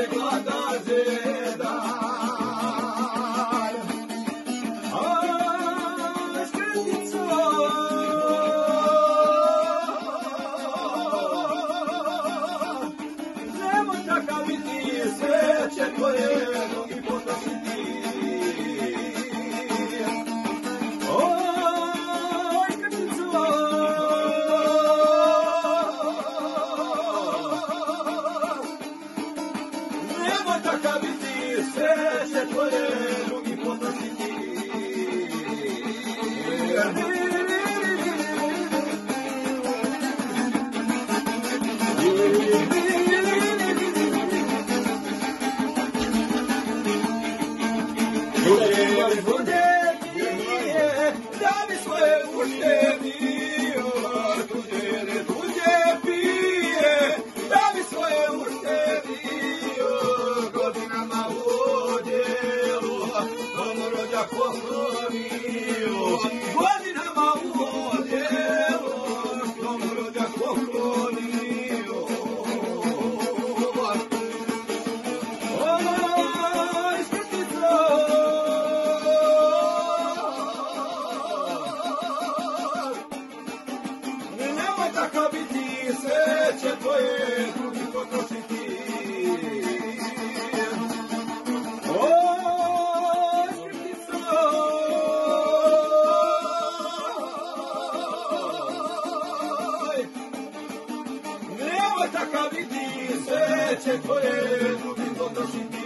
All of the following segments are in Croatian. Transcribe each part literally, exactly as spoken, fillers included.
se glada zeda. A škrtica, nemoj takav biti, sreće tvoje drugi potrošiti. Takav biti, sreće tvoje drugi potrošiti. Bude pije, da bi svoje uštedio. Bude pije, da bi svoje uštedio. Godinama u odjelu, domorođak poklonio. Godinama u odjelu, domorođak poklonio. Oj, škrtica, nemoj takav biti, sreće tvoje drugi potrošiti. Takav biti, sreće tvoje drugi potrošiti.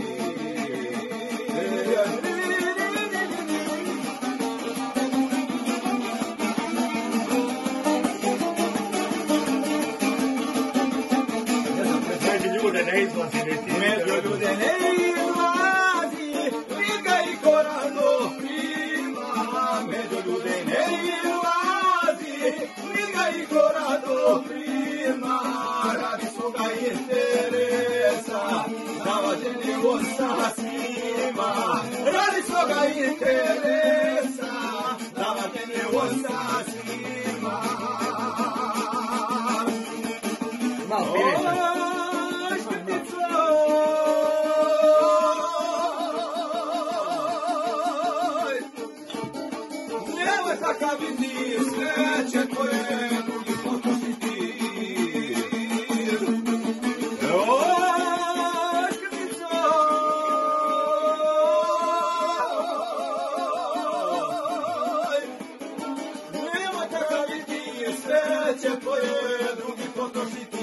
Među ljude ne izlazi niti. Među ljude ne izlazi, liga i korano prima. Među ljude ne izlazi, liga i korano prima. Radi svoga interesa, zavađen je sa svima. Radi svoga interesa, zavađen je sa svima. Malo pireća. Nemoj takav biti, sreće tvoje drugi potrošiti. Nemoj takav biti, sreće tvoje drugi potrošiti.